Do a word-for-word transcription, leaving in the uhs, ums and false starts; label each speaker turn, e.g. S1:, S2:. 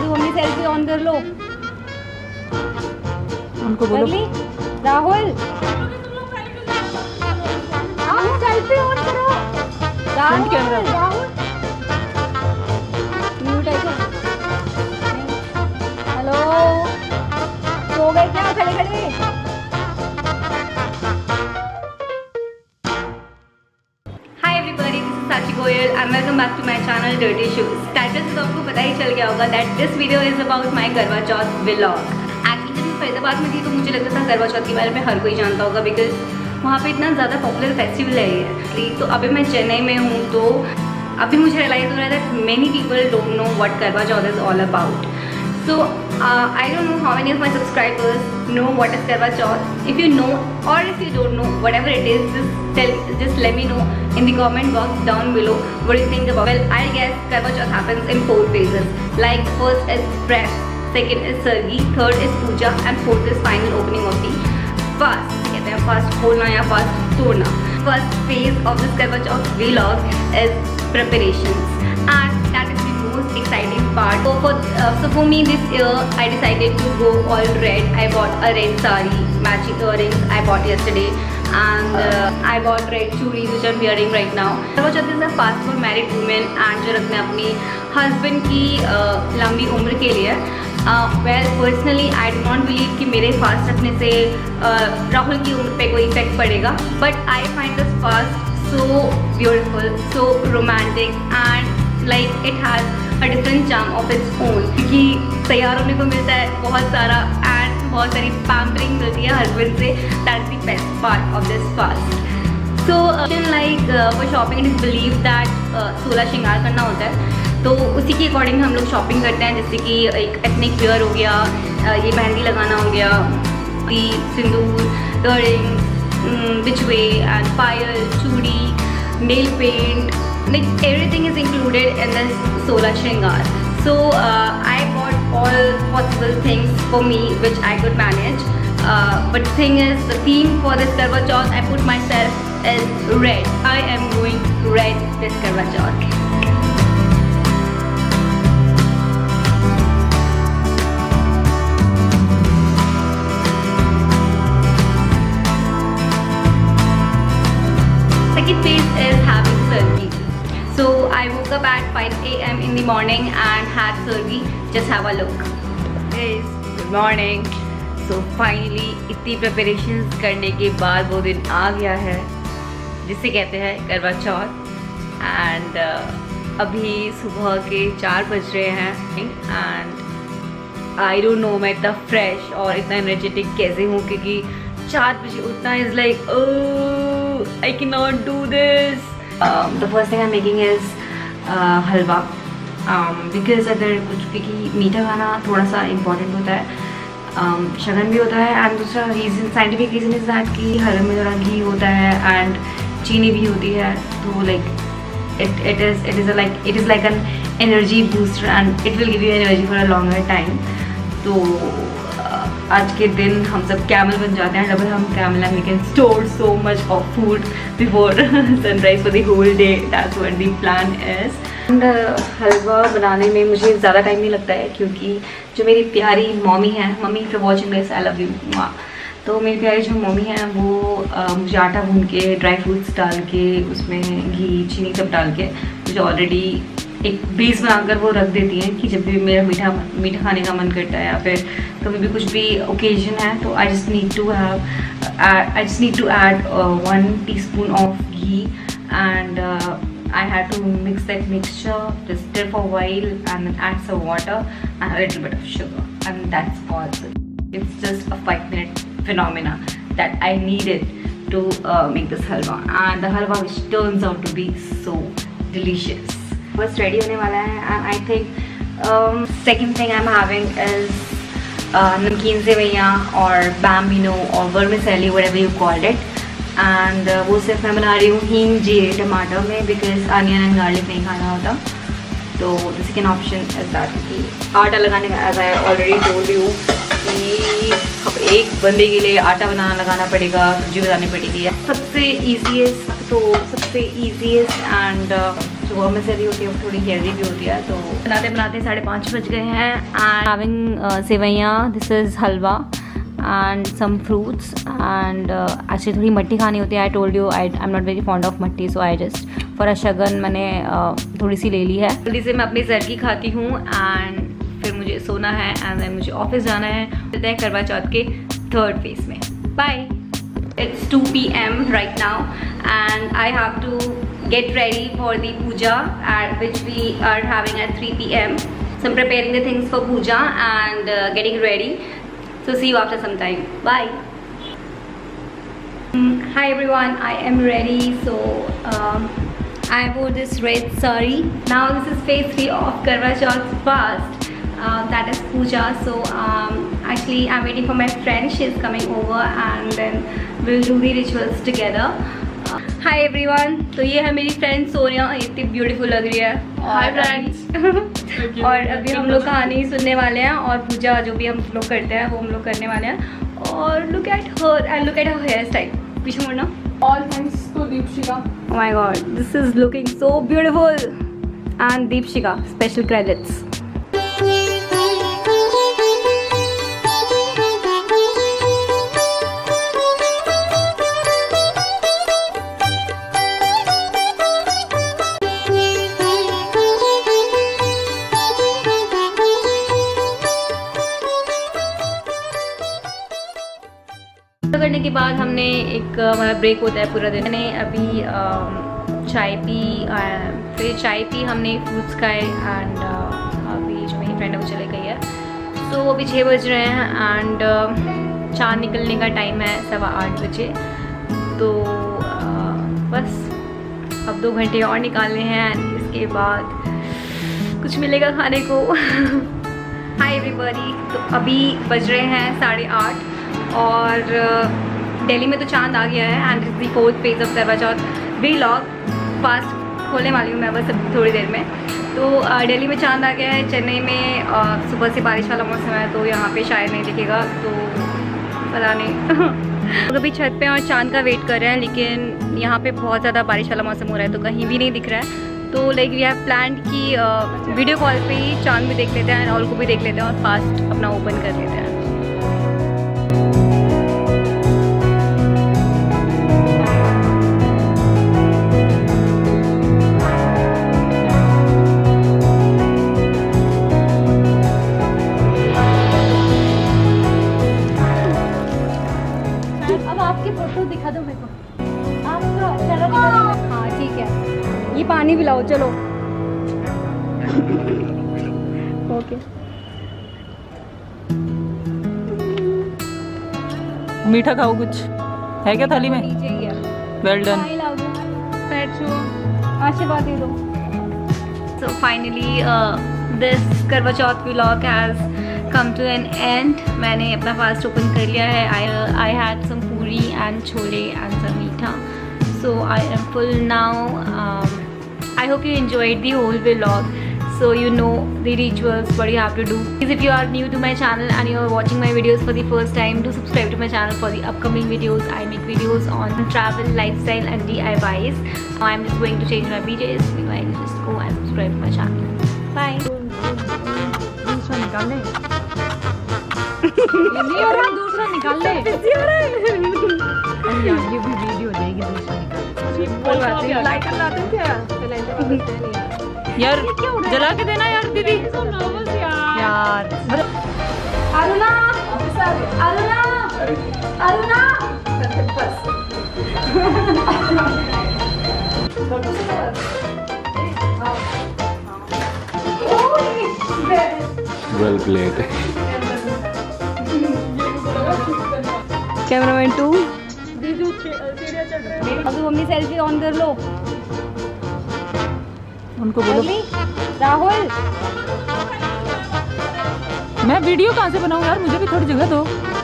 S1: आपकी mummy selfie on कर लो।
S2: उनको बोलो
S1: राहुल सेल्फी ऑन करो।
S2: फ्रंट कैमरा
S1: राहुल म्यूट है क्या? हेलो सो गए क्या खड़े खड़े?
S3: Sachi Goyal and welcome back to my channel dirty shoes. Title से तो आपको पता ही चल गया होगा that this video is about my Karva Chauth vlog. Actually जब मैं फरीदाबाद में थी तो मुझे लगता था करवा चौथ के बारे में हर कोई जानता होगा बिकॉज वहाँ पे इतना ज़्यादा पॉपुलर फेस्टिवल है ये। तो अभी मैं चेन्नई में हूँ तो अभी मुझे रियलाइज हो रहा है that many people don't know what Karva Chauth is all about. So uh, I don't know how many of my subscribers know what is Karwa Chauth. If you know or if you don't know, whatever it is, just tell, just let me know in the comment box down below what you think about. Well, I guess Karwa Chauth happens in four phases. Like first is prep, second is sargi, third is puja, and fourth is final opening of the fast. कहते हैं fast खोलना या fast तोड़ना. First phase of this Karwa Chauth vlog is preparations, and that is the most exciting part. So for uh, so for me this year I decided to go all red. I bought a red sari, matching earrings I bought yesterday, and uh, I bought red churis which I'm wearing right now. Karwa Chauth is a fast for married women and जो रखते हैं अपनी husband की uh, लंबी उम्र के लिए। Well personally I do not believe कि मेरे फास्ट रखने से uh, राहुल की उम्र पे कोई इफेक्ट पड़ेगा, but I find this fast so beautiful, so romantic, and like it has a different charm of its own क्योंकि तैयार होने को मिलता है बहुत सारा and बहुत सारी pampering मिलती है हस्बैंड से। that's the best part of this fast. so uh, like uh, for shopping it is believed that सोलह श्रृंगार करना होता है, तो उसी के अकॉर्डिंग हम लोग शॉपिंग करते हैं। जैसे कि एक एथनिक वेयर हो गया, uh, ये मेहंदी लगाना हो गया, सिंदूर, इयररिंग्स, बिछुए and पायल, चूड़ी, nail paint, like everything is included in this solar shringar. So uh, I bought all possible things for me which I could manage, uh, but the thing is the theme for this Karwa Chauth I put myself is red. I am going red this Karwa Chauth. Second phase is having sargi. So I woke up at five A M in the morning and had sargi. Just have a look. Guys, good morning. So finally इतनी preparations करने के बाद वो दिन आ गया है जिसे कहते हैं करवा चौथ। and uh, अभी सुबह के चार बज रहे हैं and I don't know मैं इतना fresh और इतना energetic कैसे हूँ क्योंकि चार बजे उठना is like oh I cannot do this. Um, the first thing I'm making is uh, halwa um, because अगर कुछ क्योंकि मीठा खाना थोड़ा सा important होता है, um, शगन भी होता है, and दूसरा reason scientific reason is that कि हलवे में थोड़ा घी होता है and चीनी भी होती है, तो like it it is it is a like it is like an energy booster and it will give you energy for a longer time. तो आज के दिन हम सब कैमल बन जाते हैं, double hump camel and we can store so much of food before sunrise for the whole day. That's what the plan is. And हलवा बनाने में मुझे ज़्यादा टाइम नहीं लगता है क्योंकि जो मेरी प्यारी मम्मी है, mummy if you watching this I love you, तो मेरी प्यारी जो मम्मी है वो uh, मुझे आटा भून के ड्राई फ्रूट्स डाल के उसमें घी चीनी सब डाल के मुझे ऑलरेडी एक बेस बनाकर वो रख देती हैं कि जब भी मेरा मीठा मीठा खाने का मन करता है या फिर कभी भी कुछ भी ओकेजन है तो I just need to have I just need to add one teaspoon of ghee and I had to mix that mixture, just stir for while and add some water and a little bit of sugar and that's all. It's just a five minute phenomena that I needed to uh, make this halwa, and the halwa which turns out to be so delicious. बस ready होने वाला है and I think um, second thing I'm having is uh, नमकीन सेवइयाँ और bambino और vermicelli whatever you called it, and uh, वो सिर्फ मैं बना रही हूँ हींग जीरे टमाटर में because onion and garlic नहीं खाना होता. तो the second option is that कि आटा लगाने का as I already told you कि अब एक बंदे के लिए आटा बनाना लगाना पड़ेगा, सब्जी बनानी पड़ेगी. सबसे ईजीएस्ट तो सबसे ईजीएस्ट एंड जो वर्मिसेली होती है वो थोड़ी हेल्दी भी होती है, तो बनाते बनाते साढ़े पाँच बज गए हैं and having sevaiyan, this is halwa and some fruits and actually थोड़ी मट्टी खानी होती है। I told you I I am not very fond of matthi, so I just for a shagun मैंने uh, थोड़ी सी ले ली है। जल्दी से मैं अपनी सर्गी खाती हूँ एंड फिर मुझे सोना है एंड देन मुझे ऑफिस जाना है। मिलते हैं करवा चौथ के थर्ड फेज में। Bye. It's two P M right now and I have to get ready for the puja at which we are having at three p m So I'm preparing the things for puja and uh, getting ready. So see you after some time. Bye. Um, hi everyone, I am ready. So um, I wore this red sari. Now this is phase three of Karwa Chauth fast. Uh, that is puja. So um, actually I'm waiting for my friend. She is coming over and then we'll do the rituals together. Hi everyone, तो ये है मेरी friend Sonia, इतनी beautiful लग रही है। Hi friends. और अभी हम लोग कहानी सुनने वाले हैं और पूजा जो भी हम लोग करते हैं वो हम लोग करने वाले हैं। और look at her and look at her hair style. पीछे मुड़ना।
S2: All thanks to Deepshika.
S3: Oh my God, this is looking so beautiful and Deepshika special credits. करने के बाद हमने एक हमारा ब्रेक होता है पूरा दिन। मैंने अभी चाय पी, फिर चाय पी हमने फ्रूट्स खाए एंड अभी जो मेरी फ्रेंड है वो चले गई है। तो अभी छः बज रहे हैं एंड चाँद निकलने का टाइम है सवा आठ बजे। तो uh, बस अब दो घंटे और निकालने हैं, इसके बाद कुछ मिलेगा खाने को। हाय एवरीबॉडी, तो अभी बज रहे हैं साढ़े आठ और दिल्ली में तो चांद आ गया है and it's the fourth phase of Karva Chauth vlog. Fast खोलने वाली हूँ मैं बस अभी थोड़ी देर में। तो दिल्ली में चांद आ गया है, चेन्नई में uh, सुबह से बारिश वाला मौसम है तो यहाँ पे शायद नहीं दिखेगा, तो पता नहीं। तो अभी छत पे और चांद का वेट कर रहे हैं, लेकिन यहाँ पे बहुत ज़्यादा बारिश वाला मौसम हो रहा है तो कहीं भी नहीं दिख रहा है। तो लाइक वी हैव प्लान्ड कि वीडियो कॉल पे ही चांद भी देख लेते हैं, राहुल को भी देख लेते हैं और फास्ट अपना ओपन कर लेते हैं। दिखा दो मेरे को। आपका चलो, हाँ ठीक है। ये पानी पिलाओ चलो। ओके।
S2: मीठा खाओ, कुछ है क्या थाली में?
S3: नीचे ही है।
S2: Well done.
S3: आशीर्वाद दे दो। So finally uh, this Karva Chauth vlog has come to an end. मैंने अपना फास्ट ओपन कर लिया है। I I had some पूरी and छोले and some मीठा. So I am full now. Um, I hope you enjoyed the whole vlog. So you know the rituals, what you have to do. Please, if you are new to my channel and you are watching my videos for the first time, do subscribe to my channel for the upcoming videos. I make videos on travel, lifestyle and D I Ys. Now I'm just going to change my B Js. Meanwhile, just go and subscribe to my channel. Bye.
S2: दूसरा निकाल ले। ये नहीं हो रहा, दूसरा निकाल ले।
S3: बिजी हो रहा है।
S2: यार ये भी वीडियो देगी, दूसरा निकाल।
S3: कोई बात नहीं।
S2: लाइट करना तुम क्या? यार जला के देना यार दीदी। यार
S3: Aruna, Aruna, Aruna.
S4: Well played.
S3: Cameraman too. अभी मम्मी सेल्फी ऑन कर लो।
S2: उनको बोलो।
S3: राहुल,
S2: मैं वीडियो कहाँ से बनाऊँ यार, मुझे भी थोड़ी जगह दो।